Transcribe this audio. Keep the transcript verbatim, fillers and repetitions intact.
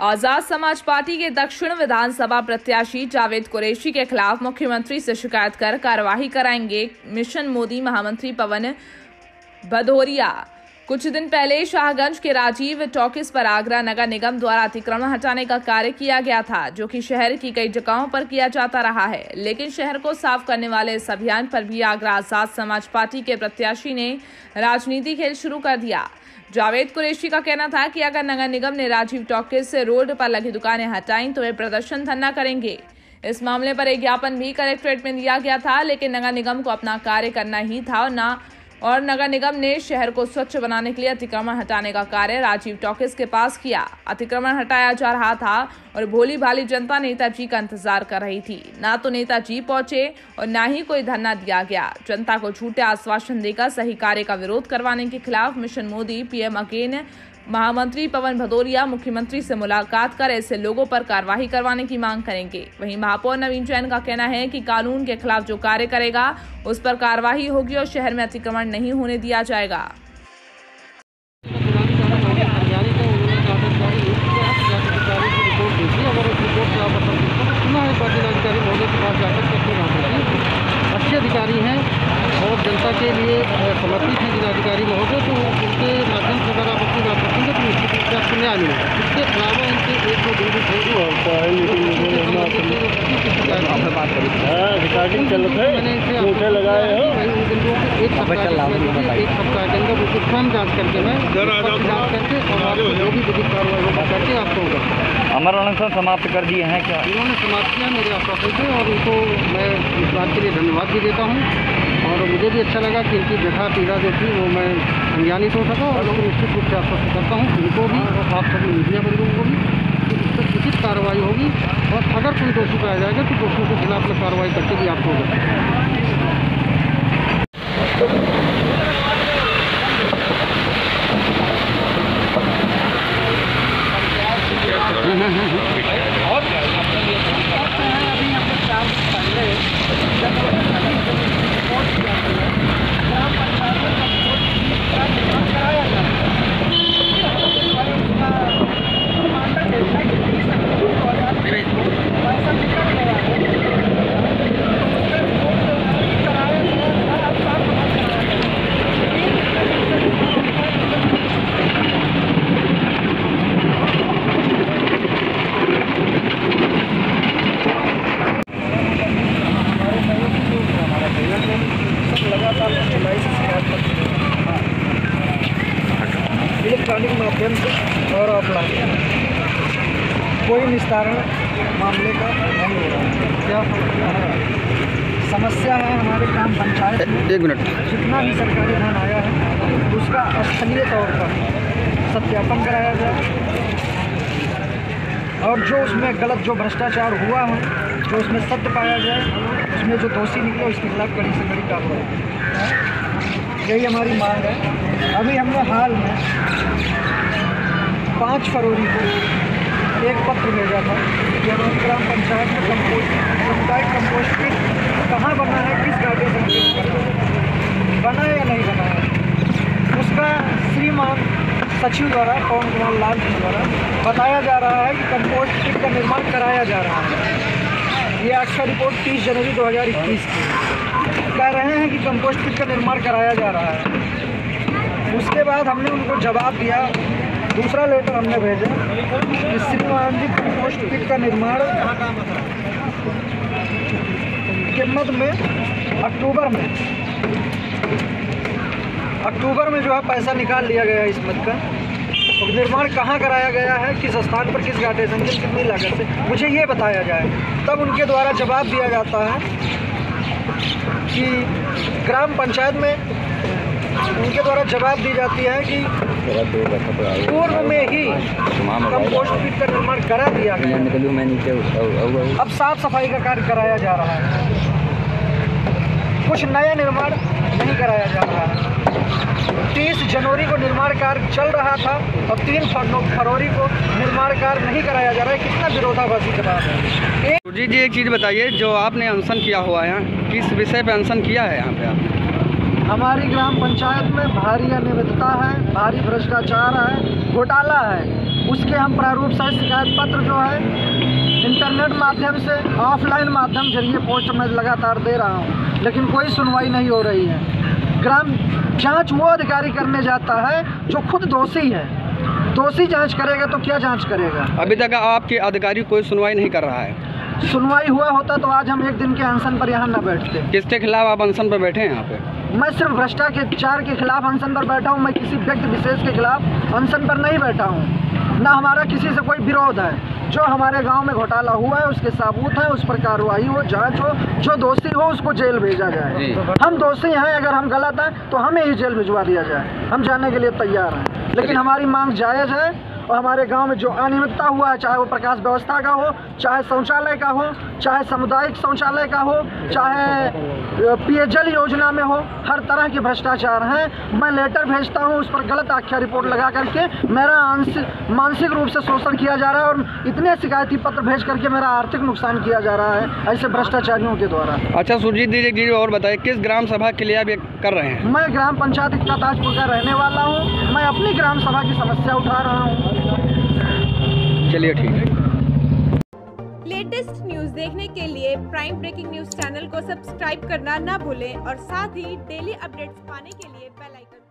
Azad Samaj party के दक्षिण विधानसभा प्रत्याशी जावेद कुरैशी के खिलाफ मुख्यमंत्री से शिकायत कर कार्यवाही कराएंगे मिशन मोदी महामंत्री पवन भदौरिया। कुछ दिन पहले शाहगंज के राजीव टॉकीज पर आगरा नगर निगम द्वारा अतिक्रमण हटाने का कार्य किया गया था, जो कि शहर की कई जगहों पर किया जाता रहा है। लेकिन शहर को साफ करने वाले इस अभियान पर भी आगरा आजाद समाज पार्टी के प्रत्याशी ने राजनीति खेल शुरू कर दिया। जावेद कुरैशी का कहना था कि अगर नगर निगम ने राजीव टॉकीज से रोड पर लगी दुकानें हटाई तो वे प्रदर्शन धरना करेंगे। इस मामले पर एक ज्ञापन भी कलेक्ट्रेट में दिया गया था, लेकिन नगर निगम को अपना कार्य करना ही था और ना और नगर निगम ने शहर को स्वच्छ बनाने के लिए अतिक्रमण हटाने का कार्य राजीव टॉकीज के पास किया। अतिक्रमण हटाया जा रहा था और भोली भाली जनता नेताजी का इंतजार कर रही थी। ना तो नेताजी पहुंचे और ना ही कोई धरना दिया गया। जनता को झूठे आश्वासन देकर सही कार्य का विरोध करवाने के खिलाफ मिशन मोदी पीएम अगेन महामंत्री पवन भदौरिया मुख्यमंत्री से मुलाकात कर ऐसे लोगों पर कार्रवाई करवाने की मांग करेंगे। वहीं महापौर नवीन जैन का कहना है कि कानून के खिलाफ जो कार्य करेगा उस पर कार्रवाई होगी और शहर में अतिक्रमण नहीं होने दिया जाएगा। अच्छे अधिकारी हैं और जनता के लिए समर्पित हैं जिलाधिकारी महोदय, तो उनके माध्यम से अगर आप अपनी बात रखेंगे तो निश्चित रूप से आपको न्याय मिलेगा। इसके अलावा इनके एक दो दिन एक सप्ताह के अंदर उसको स्वयं जाँच करके मैं जाँच करके और जो भी विधिक कार्रवाई होगा करके आपको अमर अनशन समाप्त कर दिए हैं क्या? इन्होंने समाप्त किया मेरे आश्वासन से और उनको मैं इस बात के लिए धन्यवाद भी देता हूँ। और मुझे भी अच्छा लगा कि इनकी व्यथा पीड़ा जो थी वो मैं संज्ञानित हो सका और निश्चित रूप से आश्वस्त करता हूँ इनको भी और आप सभी मीडिया बंधुओं को भी कि इस पर उचित कार्रवाई होगी और अगर कोई दोषी पाया जाएगा तो दोषियों के खिलाफ में कार्रवाई करके भी आपको होगा। इलेक्ट्रॉनिक माध्यम से और ऑफलाइन कोई निस्तारण मामले का नहीं हो रहा है। क्या समस्या है हमारे ग्राम पंचायत में, एक मिनट जितना भी सरकारी धन आया है उसका स्थलीय तौर पर सत्यापन कराया जाए और जो उसमें गलत जो भ्रष्टाचार हुआ है जो उसमें सत्य पाया जाए, उसमें जो दोषी निकले उसके खिलाफ कड़ी से कड़ी कार्रवाई, यही हमारी मांग है। अभी हमने हाल में पाँच फरवरी को एक पत्र भेजा था कि हमारी ग्राम पंचायत में कंपोस्ट सामुदायिक कंपोस्ट पिट कहाँ बना है, किस घाटे से बना है या नहीं बना है। उसका श्रीमान सचिव द्वारा पवन कुमार लाल जी द्वारा बताया जा रहा है कि कंपोस्ट पिट का निर्माण कराया जा रहा है। ये आखिरी रिपोर्ट तीस जनवरी दो हज़ार इक्कीस की कह रहे हैं कि कंपोस्ट पिट का निर्माण कराया जा रहा है। उसके बाद हमने उनको जवाब दिया, दूसरा लेटर हमने भेजा कि श्रीमान जी कंपोस्ट पिट का निर्माण के मद में अक्टूबर में अक्टूबर में जो है पैसा निकाल लिया गया है इस मद का। तो निर्माण कहाँ कराया गया है, किस स्थान पर, किस घाटे से, कितनी लागत से, मुझे ये बताया जाए। तब उनके द्वारा जवाब दिया जाता है कि ग्राम पंचायत में उनके द्वारा जवाब दी जाती है कि पूर्व में ही कंपोस्ट पिट का निर्माण करा दिया गया, अब साफ सफाई का कार्य कराया जा रहा है, कुछ नया निर्माण नहीं कराया जा रहा है। तीस जनवरी को निर्माण कार्य चल रहा था और तीन फरवरी को निर्माण कार्य नहीं कराया जा रहा है। कितना विरोधाभासी जवाब है। जी जी एक चीज़ बताइए, जो आपने अनशन किया हुआ है किस विषय पे अनशन किया है यहाँ पे आपने? हमारी ग्राम पंचायत में भारी अनियमितता है, भारी भ्रष्टाचार है, घोटाला है। उसके हम प्रारूप सहित शिकायत पत्र जो है इंटरनेट माध्यम से ऑफलाइन माध्यम जरिए पोस्ट में लगातार दे रहा हूँ, लेकिन कोई सुनवाई नहीं हो रही है। ग्राम जांच वो अधिकारी करने जाता है जो खुद दोषी है। दोषी जांच करेगा तो क्या जांच करेगा? अभी तक आपके अधिकारी कोई सुनवाई नहीं कर रहा है। सुनवाई हुआ होता तो आज हम एक दिन के अनशन पर यहाँ न बैठते। किसके खिलाफ आप अनशन पर बैठे हैं यहाँ पे? मैं सिर्फ भ्रष्टाचार के खिलाफ अनशन पर बैठा हूँ। मैं किसी व्यक्ति विशेष के खिलाफ अनशन पर नहीं बैठा हूँ। ना हमारा किसी से कोई विरोध है। जो हमारे गांव में घोटाला हुआ है उसके सबूत है, उस पर कार्रवाई हो, जांच हो, जो दोषी हो उसको जेल भेजा जाए। हम दोषी हैं, अगर हम गलत हैं तो हमें ही जेल भिजवा दिया जाए। हम जाने के लिए तैयार हैं, लेकिन हमारी मांग जायज़ है। और हमारे गांव में जो अनियमितता हुआ है, चाहे वो प्रकाश व्यवस्था का हो, चाहे शौचालय का हो, चाहे सामुदायिक शौचालय का हो, चाहे पेयजल योजना में हो, हर तरह के भ्रष्टाचार हैं। मैं लेटर भेजता हूं, उस पर गलत आख्या रिपोर्ट लगा करके मेरा मानसिक रूप से शोषण किया जा रहा है और इतने शिकायती पत्र भेज करके मेरा आर्थिक नुकसान किया जा रहा है ऐसे भ्रष्टाचारियों के द्वारा। अच्छा सुरजीत जी, और बताइए किस ग्राम सभा के लिए आप ये कर रहे हैं? मैं ग्राम पंचायत इक्का ताजपुर का रहने वाला हूँ। मैं अपनी ग्राम सभा की समस्या उठा रहा हूँ। चलिए ठीक है। लेटेस्ट न्यूज देखने के लिए प्राइम ब्रेकिंग न्यूज चैनल को सब्सक्राइब करना ना भूलें और साथ ही डेली अपडेट्स पाने के लिए बेल आइकन